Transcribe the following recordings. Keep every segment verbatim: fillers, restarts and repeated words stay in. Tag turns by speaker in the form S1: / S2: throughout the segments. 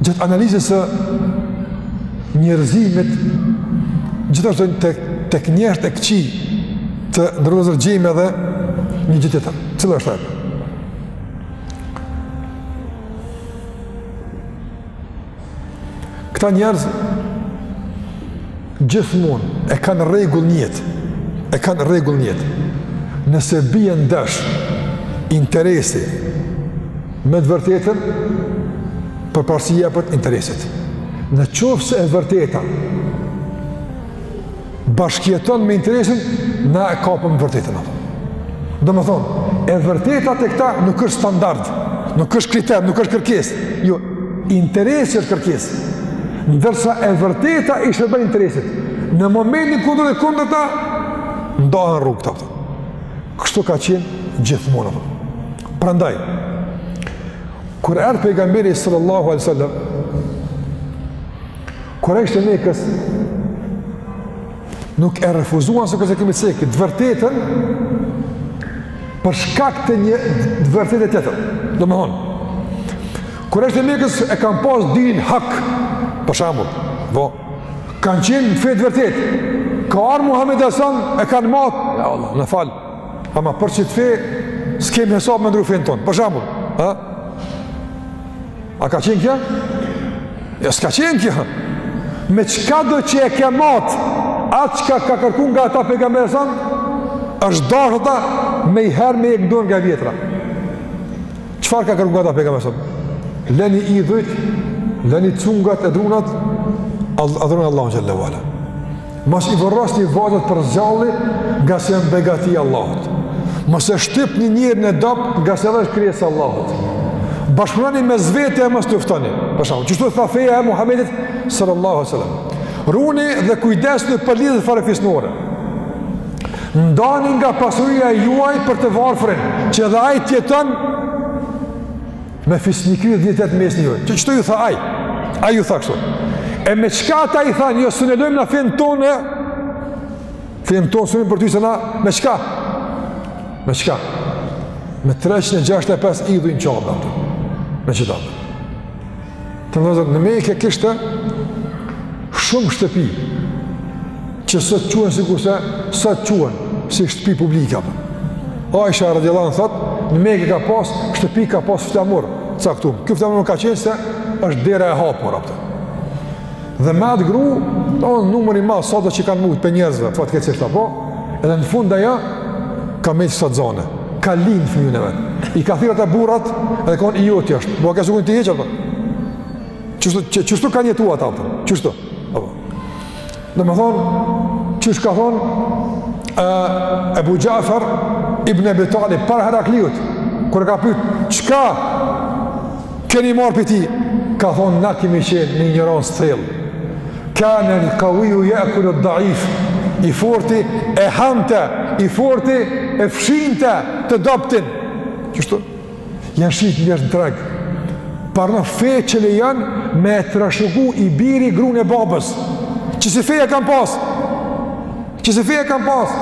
S1: gjatë analizës së njerëzimit, gjithashtu tek tek njerëzit e këqij të ndërlozur gjejmë edhe një gjë tjetër. Cila është ajo? Këta njerëz gjithmonë e kanë rregull në jetë, e kanë rregull në jetë. Nëse bie ndash interesi me të vërtetën, përparësi jepet interesit. Në qoftë se e vërteta bashkjeton me interesin, na e kapëm vërtetën ato. Do më thonë, e vërteta të këta nuk është standard, nuk është kriter, nuk është kërkesë. Jo, interesi është kërkesë. Ndërsa e vërteta i shërben interesit. Në momentin kundër e kundër ta, ndohen rrugë ta. Kështu ka qenë gjithmonë. Prandaj, kur erdhi pejgamberi sallallahu alaihi wasallam, kur ishte në Mekës, nuk e refuzuan se këse kemi të të vërtetën për shkak të një të vërtetë tjetër. Do më thonë, kur ishte në Mekës e kanë pas din hak, për shembull, vo, kanë qenë në fe të vërtetë. Ka arë Muhammed Hasan e kanë matë, ja Allah, në falë, ama për që të fe, s'kemi hesab me ndru fejnë tonë, për shembull, a? A ka qenë kja? Ja, s'ka qenë kja. Me qka do që e ke matë, atë qka ka kërku nga ata pejgamberi sa, është dashë ata me i herë me e këndon nga vjetra. Qfar ka kërku nga ata pejgamberi sa? Leni i dhujt, leni cungat e drunat, adhrunë Allahu xhallahu ala. Mas i vërras një vazët për zjalli nga se në begati Allahut. Mas e shtyp një njërë në dapë nga se dhe është krijesë Allahut. Bashkëpunani me zvete e mos tuftoni. Për shkak, çështu tha feja e Muhamedit sallallahu alaihi wasallam. Runi dhe kujdesni për lidhjet farefisnore. Ndani nga pasuria juaj për të varfrin, që edhe ai tjeton me fisnikë dhjetet mes juaj. Që çto ju tha ai? Ai ju tha kështu. E me çka ata i thanë, jo sunelojmë na fen tonë, fen tonë sunim për ty se na me çka? Me çka? Me treqind e gjashtëdhjetë e pesë idhuj në qabë ato. Me qëta. Të nëzër, në Mekë kishte shumë shtëpi që sot quen si kurse sot quen si shtëpi publika. Aisha radiallahu anha thot, në Mekë ka pas shtëpi, ka pas flamur caktum. Kjo flamur ka qenë se është dera e hapur apëtë. Dhe me atë gru, në numër i ma sot që kanë mujtë për njerëzve, fatë këtë cishtë apo, edhe në fund aja ka me që sot zone, ka linë fëmjën e vetë. I ka thirat e burat edhe konë i joti është. Bua ka sukun të jeqë, apë. Qështu ka njetuat, apë. Qështu. Dhe me thonë, qështu ka thonë Ebu Gjafar ibn Abi Talib, par Herakliut, kërë ka pytë, qka keni marë për ti? Ka thonë, na kemi qenë një njëron së thellë. Kane në kawiju jekullu daif, i forti e hamte, i forti e fshinte të doptin. Qështu? Janë shqit njështë në tregë. Parë në fe që le janë me të rashëgu i biri grun e babës. Që si feja kam pas. Që si feja kam pas.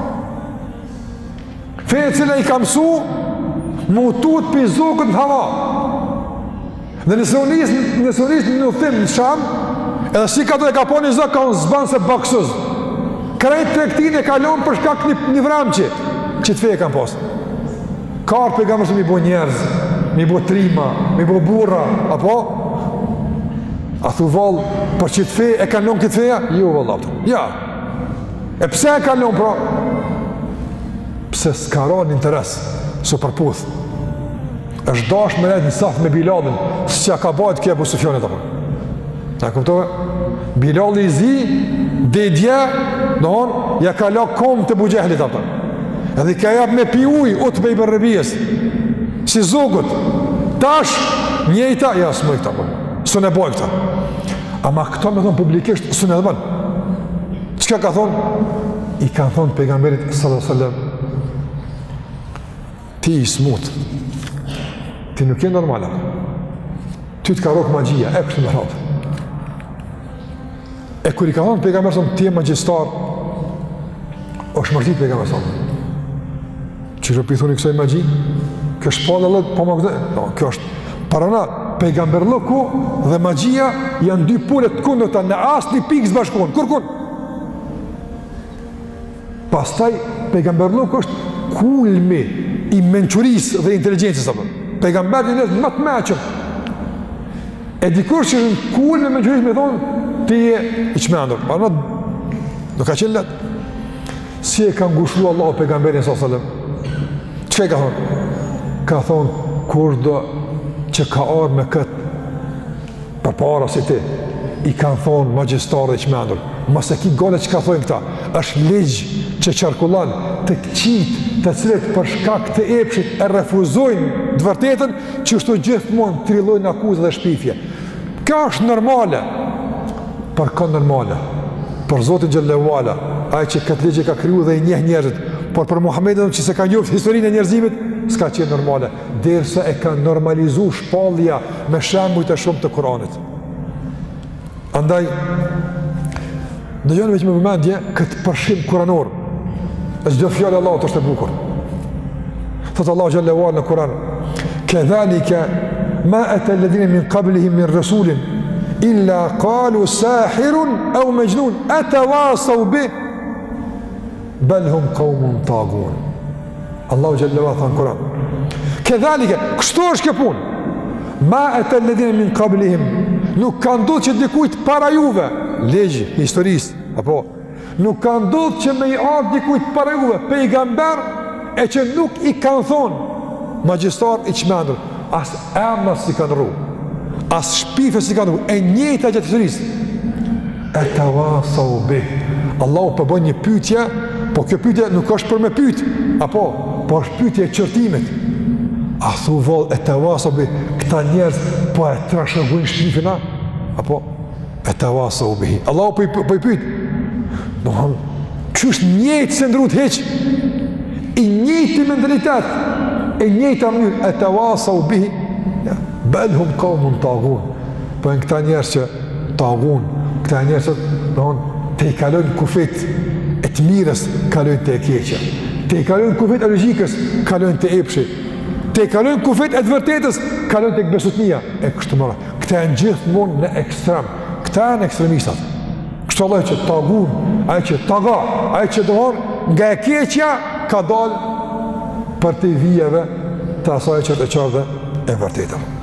S1: Feja cile i kam su, mu tut për zokët në hava. Dhe nëse unisë në nuftim në shamë, edhe si ka të e ka po një zokë, ka unë zbanë se baksuz. Krejt trektin e kalon për shkak një, një vramqi, që të feja kam pas. Karë për gamërës mi bo njerëz, mi bo trima, mi bo burra, apo? A thu valë, për që të fej, e kalon këtë feja? Jo, valë, ja. E pse e kalon, pra? Pse s'ka ra një interes, së përputh. është dash me rejtë në safë me Bilalin, së që ka bajt kje Abu Sufjanit, apo. A kuptove? Bilali i zi, dhe i dje, në honë, ja ka la kom të Bujehlit, apo. Edhe ka jap me pi uj, ut me i bërrebijes, si zogut, tash, njejta, ja, së më i këta, apo. Së ne boj këta. Ama këta me thonë publikisht, së ne dhe banë. Qëka ka thonë? I kanë thonë pejgamberit sallallahu alaihi wasallam, ti i smut, ti nuk je normal, ty të ka rokë magjia, e kështë në ratë. E kër i ka thonë pejgamberit sallallahu ti e magjistar, është mërtit pejgamberit sallallahu. Që shë pëjthuni kësoj magji, kjo është pala lëtë, pa më këtë, no, kjo është parana, pejgamberlëku dhe magjia janë dy pole të kundërta, në asnjë pikë s'bashkohen, kurkun. Pastaj pejgamberlëku është kulmi i mençurisë dhe inteligjencës apo. Pejgamberi është më të mëshëm. E dikur që në kulmi i mençurisë më thonë ti je i çmendur. Pa nuk ka qenë lehtë. Si e ka ngushëlluar Allahu pejgamberin sallallahu alajhi wasallam? Çka ka thonë? Ka thonë kur do që ka arë me këtë për para si ti, i kanë thonë magjestarë dhe qmendur, mëse ki gale që ka thonë këta, është ligjë që qarkullan të këqit të cilët për shkak të epshit e refuzojnë të vërtetën që shto gjithmonë trillojnë akuzë dhe shpifje. Ka është normale, për ka normale, për Zotin Gjellewala, ai që këtë ligjë ka kryu dhe i njeh njerëzit, por për Muhammedin që se ka njoft historinë e njerëzimit, s'ka qenë normale, derisa e ka normalizu shpallja me shembujt e shumë të Kuranit. Andaj, në gjënë veç me vëmendje, këtë përshim kuranor, e çdo fjallë Allah të është e bukur. Thotë Allah Gjellewala në Kuran, kedhalike ma ata alladhina min qablihim min rasulin, illa qalu sahirun au majnun, atawasaw bih, bel hum qaumun tagun. Allahu Gjellewala thënë Kuran. Kedhalike, kështu është kjo punë. Ma ata alladhina min qablihim, nuk ka ndodhur që dikujt para juve, legji, historisë, apo nuk ka ndodhur që me i ardhë dikujt para juve, pejgamber, e që nuk i kanë thonë magjistar i çmendur, as emra si kanë rru, as shpife si kanë rru, e njëjta gjatë historisë. E tawasau bih. Allahu po bën një pyetje, po kjo pyetje nuk është për me pyet, apo po është pyetje e qërtimit. A thu vëll e tawasau bih, këta njerëz po e trashëgojnë shpifin a? Apo e tawasau bih. Allahu po i po i pyet. Domthon, ç'është njëjtë se ndrut hiç, i njëjti mentalitet, e njëjta mënyrë, e tawasau bih. Bel hum qaumun tagun. Po në këta njerëz që tagun, këta njerëz që domthon te i kalojnë kufit e të mirës, kalojnë te e keqja. Te i kalojnë kufit e logjikës, kalojnë te epshi. Te i kalojnë kufit e të vërtetës, kalojnë te besutnia. E kështu më radh. Këta janë gjithmonë në ekstrem. Këta janë ekstremistat. Kështu Allah që tagun, ai që taga, ai që dohon nga e keqja ka dalë për të vijeve të asaj që të qartë e vërtetën.